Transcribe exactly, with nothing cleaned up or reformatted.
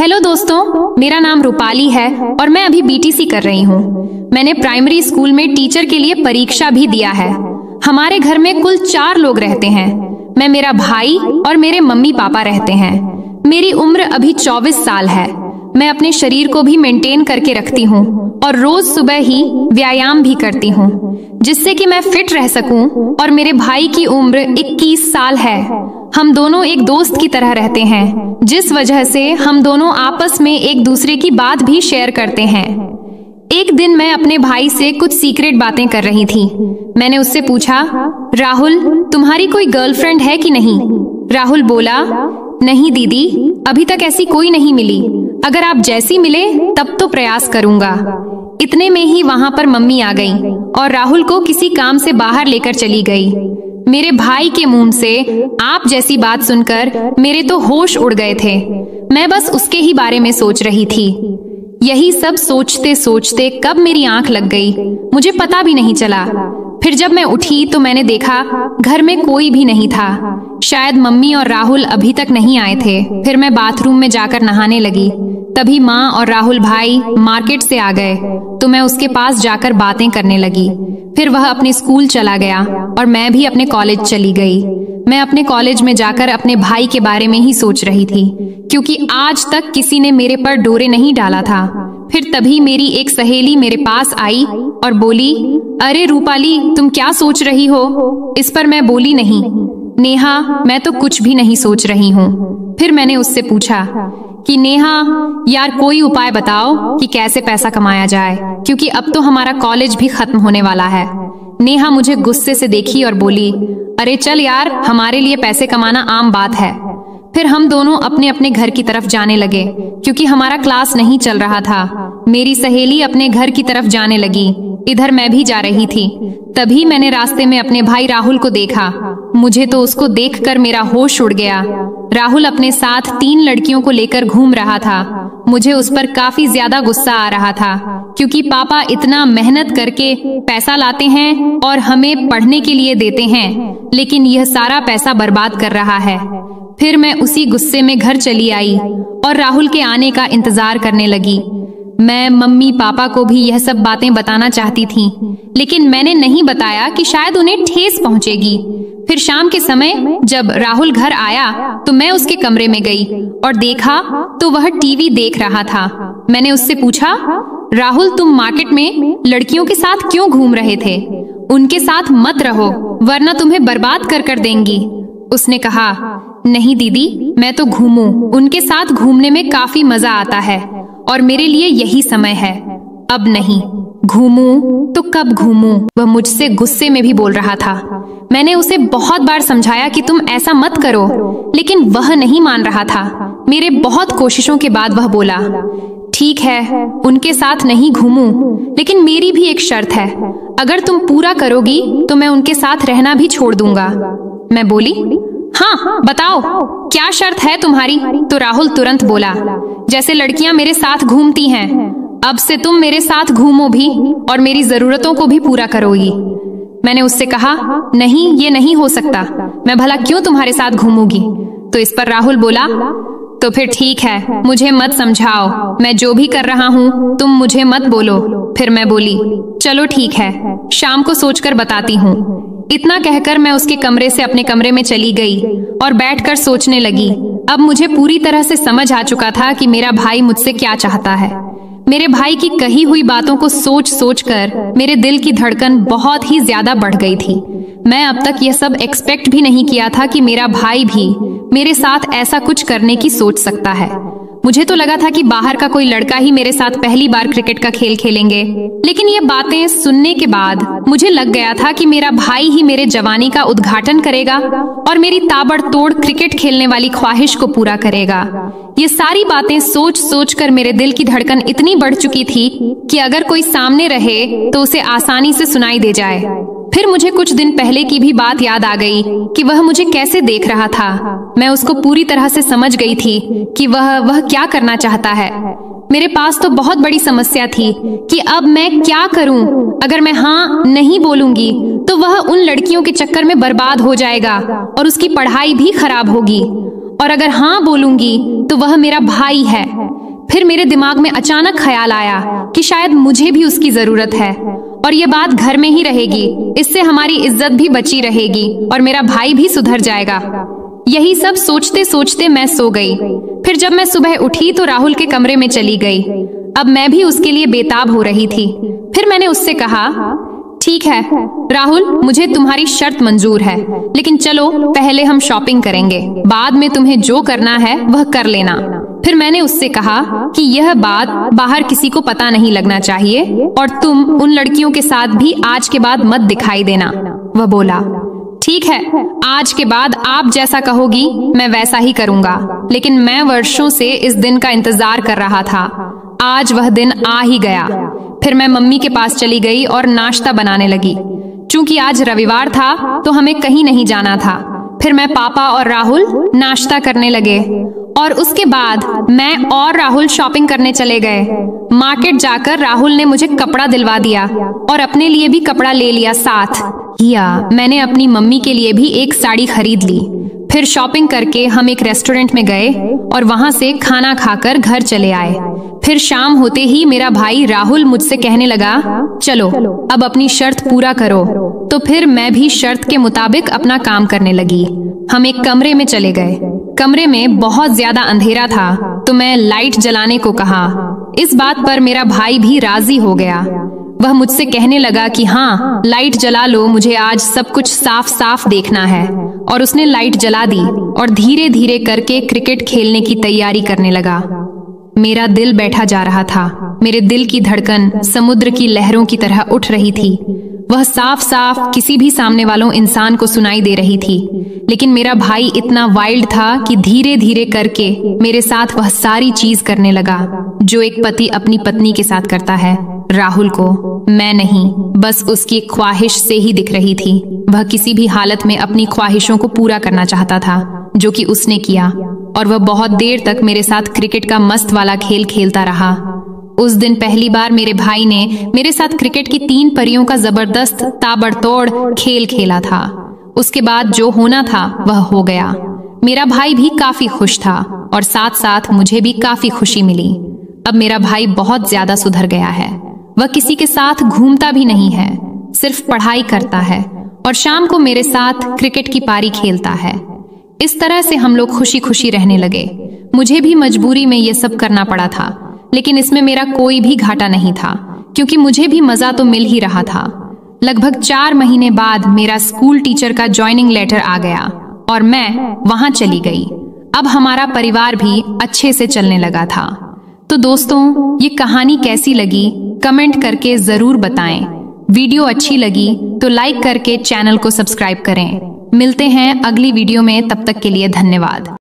Hello दोस्तों, मेरा नाम रूपाली है और मैं अभी बीटीसी कर रही हूँ। मैंने प्राइमरी स्कूल में टीचर के लिए परीक्षा भी दिया है। हमारे घर में कुल चार लोग रहते हैं। मैं, मेरा भाई और मेरे मम्मी पापा रहते हैं। मेरी उम्र अभी चौबीस साल है। मैं अपने शरीर को भी मेंटेन करके रखती हूँ और रोज सुबह ही व्यायाम भी करती हूँ जिससे कि मैं फिट रह सकूं। और मेरे भाई की उम्र इक्कीस साल है। हम दोनों एक दोस्त की तरह रहते हैं, जिस वजह से हम दोनों आपस में एक दूसरे की बात भी शेयर करते हैं। एक दिन मैं अपने भाई से कुछ सीक्रेट बातें कर रही थी। मैंने उससे पूछा, राहुल, तुम्हारी कोई गर्लफ्रेंड है कि नहीं? राहुल बोला, नहीं दीदी, अभी तक ऐसी कोई नहीं मिली। अगर आप जैसी मिले तब तो प्रयास करूंगा। इतने में ही वहां पर मम्मी आ गई और राहुल को किसी काम से बाहर लेकर चली गई। मेरे भाई के मुंह से आप जैसी बात सुनकर मेरे तो होश उड़ गए थे। मैं बस उसके ही बारे में सोच रही थी। यही सब सोचते सोचते कब मेरी आंख लग गई मुझे पता भी नहीं चला। फिर जब मैं उठी तो मैंने देखा घर में कोई भी नहीं था। शायद मम्मी और राहुल अभी तक नहीं आए थे। फिर मैं बाथरूम में जाकर नहाने लगी। तभी माँ और राहुल भाई मार्केट से आ गए तो मैं उसके पास जाकर बातें करने लगी। फिर वह अपने स्कूल चला गया और मैं भी अपने कॉलेज चली गई। मैं अपने कॉलेज में जाकर अपने भाई के बारे में ही सोच रही थी, क्योंकि आज तक किसी ने मेरे पर डोरे नहीं डाला था। फिर तभी मेरी एक सहेली मेरे पास आई और बोली, अरे रूपाली, तुम क्या सोच रही हो? इस पर मैं बोली, नहीं नेहा, मैं तो कुछ भी नहीं सोच रही हूँ। फिर मैंने उससे पूछा कि नेहा यार, कोई उपाय बताओ कि कैसे पैसा कमाया जाए, क्योंकि अब तो हमारा कॉलेज भी खत्म होने वाला है। नेहा मुझे गुस्से से देखी और बोली, अरे चल यार, हमारे लिए पैसे कमाना आम बात है। फिर हम दोनों अपने अपने घर की तरफ जाने लगे, क्योंकि हमारा क्लास नहीं चल रहा था। मेरी सहेली अपने घर की तरफ जाने लगी, इधर मैं भी जा रही थी। तभी मैंने रास्ते में अपने भाई राहुल को देखा। मुझे तो उसको देखकर मेरा होश उड़ गया। राहुल अपने साथ तीन लड़कियों को लेकर घूम रहा था। मुझे उस पर काफी ज्यादा गुस्सा आ रहा था, क्योंकि पापा इतना मेहनत करके पैसा लाते हैं और हमें पढ़ने के लिए देते हैं, लेकिन यह सारा पैसा बर्बाद कर रहा है। फिर मैं उसी गुस्से में घर चली आई और राहुल के आने का इंतजार करने लगी। मैं मम्मी पापा को भी यह सब बातें बताना चाहती थी, लेकिन मैंने नहीं बताया कि शायद उन्हें ठेस पहुंचेगी। फिर शाम के समय जब राहुल घर आया तो मैं उसके कमरे में गई और देखा तो वह टीवी देख रहा था। मैंने उससे पूछा, राहुल, तुम मार्केट में लड़कियों के साथ क्यों घूम रहे थे? उनके साथ मत रहो, वरना तुम्हें बर्बाद कर कर देंगी। उसने कहा, नहीं दीदी, मैं तो घूमूं, उनके साथ घूमने में काफी मजा आता है और मेरे लिए यही समय है। अब नहीं, घूमूं तो कब घूमूं? वह मुझसे गुस्से में भी बोल रहा था। मैंने उसे बहुत बार समझाया कि तुम ऐसा मत करो, लेकिन वह नहीं मान रहा था। मेरे बहुत कोशिशों के बाद वह बोला, ठीक है, उनके साथ नहीं घूमूं, लेकिन मेरी भी एक शर्त है। अगर तुम पूरा करोगी तो मैं उनके साथ रहना भी छोड़ दूंगा। मैं बोली, हाँ बताओ, क्या शर्त है तुम्हारी? तो राहुल तुरंत बोला, जैसे लड़कियां मेरे साथ घूमती हैं, अब से तुम मेरे साथ घूमो भी और मेरी जरूरतों को भी पूरा करोगी। मैंने उससे कहा, नहीं, ये नहीं हो सकता, मैं भला क्यों तुम्हारे साथ घूमूंगी? तो इस पर राहुल बोला, तो फिर ठीक है, मुझे मत समझाओ, मैं जो भी कर रहा हूँ तुम मुझे मत बोलो। फिर मैं बोली, चलो ठीक है, शाम को सोचकर बताती हूँ। इतना कहकर मैं उसके कमरे से अपने कमरे में चली गई और बैठकर सोचने लगी। अब मुझे पूरी तरह से समझ आ चुका था कि मेरा भाई मुझसे क्या चाहता है। मेरे भाई की कही हुई बातों को सोच सोच कर मेरे दिल की धड़कन बहुत ही ज्यादा बढ़ गई थी। मैं अब तक यह सब एक्सपेक्ट भी नहीं किया था कि मेरा भाई भी मेरे साथ ऐसा कुछ करने की सोच सकता है। मुझे तो लगा था कि बाहर का कोई लड़का ही मेरे साथ पहली बार क्रिकेट का खेल खेलेंगे, लेकिन ये बातें सुनने के बाद मुझे लग गया था कि मेरा भाई ही मेरे जवानी का उद्घाटन करेगा और मेरी ताबड़तोड़ क्रिकेट खेलने वाली ख्वाहिश को पूरा करेगा। ये सारी बातें सोच सोच कर मेरे दिल की धड़कन इतनी बढ़ चुकी थी कि अगर कोई सामने रहे तो उसे आसानी से सुनाई दे जाए। फिर मुझे कुछ दिन पहले की भी बात याद आ गई कि वह मुझे कैसे देख रहा था। मैं उसको पूरी तरह से समझ गई थी कि वह वह क्या करना चाहता है। मेरे पास तो बहुत बड़ी समस्या थी कि अब मैं क्या करूं। अगर मैं हाँ नहीं बोलूंगी तो वह उन लड़कियों के चक्कर में बर्बाद हो जाएगा और उसकी पढ़ाई भी खराब होगी। और अगर हाँ बोलूंगी तो वह मेरा भाई है। फिर मेरे दिमाग में अचानक ख्याल आया कि शायद मुझे भी उसकी जरूरत है और ये बात घर में ही रहेगी, इससे हमारी इज्जत भी बची रहेगी और मेरा भाई भी सुधर जाएगा। यही सब सोचते सोचते मैं सो गई। फिर जब मैं सुबह उठी तो राहुल के कमरे में चली गई। अब मैं भी उसके लिए बेताब हो रही थी। फिर मैंने उससे कहा, ठीक है राहुल, मुझे तुम्हारी शर्त मंजूर है, लेकिन चलो पहले हम शॉपिंग करेंगे, बाद में तुम्हें जो करना है वह कर लेना। फिर मैंने उससे कहा कि यह बात बाहर किसी को पता नहीं लगना चाहिए और तुम उन लड़कियों के साथ भी आज के बाद मत दिखाई देना। वह बोला, ठीक है, आज के बाद आप जैसा कहोगी मैं वैसा ही करूंगा। लेकिन मैं वर्षों से इस दिन का इंतजार कर रहा था। आज वह दिन आ ही गया। फिर मैं मम्मी के पास चली गई और नाश्ता बनाने लगी। चूंकि आज रविवार था तो हमें कहीं नहीं जाना था। फिर मैं, पापा और राहुल नाश्ता करने लगे और उसके बाद मैं और राहुल शॉपिंग करने चले गए। मार्केट जाकर राहुल ने मुझे कपड़ा दिलवा दिया और अपने लिए भी कपड़ा ले लिया साथ। या मैंने अपनी मम्मी के लिए भी एक साड़ी खरीद ली। फिर शॉपिंग करके हम एक रेस्टोरेंट में गए और वहां से खाना खाकर घर चले आए। फिर शाम होते ही मेरा भाई राहुल मुझसे कहने लगा, चलो अब अपनी शर्त पूरा करो। तो फिर मैं भी शर्त के मुताबिक अपना काम करने लगी। हम एक कमरे में चले गए। कमरे में बहुत ज्यादा अंधेरा था तो मैं लाइट जलाने को कहा। इस बात पर मेरा भाई भी राजी हो गया। वह मुझसे कहने लगा कि हाँ, लाइट जला लो, मुझे आज सब कुछ साफ साफ देखना है। और उसने लाइट जला दी और धीरे धीरे करके क्रिकेट खेलने की तैयारी करने लगा। मेरा दिल बैठा जा रहा था। मेरे दिल की धड़कन समुद्र की लहरों की तरह उठ रही थी। वह साफ साफ किसी भी सामने वालों इंसान को सुनाई दे रही थी। लेकिन मेरा भाई इतना वाइल्ड था कि धीरे धीरे करके मेरे साथ वह सारी चीज करने लगा जो एक पति अपनी पत्नी के साथ करता है। राहुल को मैं नहीं, बस उसकी ख्वाहिश से ही दिख रही थी। वह किसी भी हालत में अपनी ख्वाहिशों को पूरा करना चाहता था, जो कि उसने किया। और वह बहुत देर तक मेरे साथ क्रिकेट का मस्त वाला खेल खेलता रहा। उस दिन पहली बार मेरे भाई ने मेरे साथ क्रिकेट की तीन परियों का जबरदस्त ताबड़तोड़ खेल खेला था। उसके बाद जो होना था वह हो गया। मेरा भाई भी काफी खुश था और साथ साथ मुझे भी काफी खुशी मिली। अब मेरा भाई बहुत ज्यादा सुधर गया है। वह किसी के साथ घूमता भी नहीं है, सिर्फ पढ़ाई करता है और शाम को मेरे साथ क्रिकेट की पारी खेलता है। इस तरह से हम लोग खुशी खुशी रहने लगे। मुझे भी मजबूरी में ये सब करना पड़ा था, लेकिन इसमें मेरा कोई भी घाटा नहीं था क्योंकि मुझे भी मजा तो मिल ही रहा था। लगभग चार महीने बाद मेरा स्कूल टीचर का ज्वाइनिंग लेटर आ गया और मैं वहां चली गई। अब हमारा परिवार भी अच्छे से चलने लगा था। तो दोस्तों, ये कहानी कैसी लगी कमेंट करके जरूर बताएं। वीडियो अच्छी लगी तो लाइक करके चैनल को सब्सक्राइब करें। मिलते हैं अगली वीडियो में, तब तक के लिए धन्यवाद।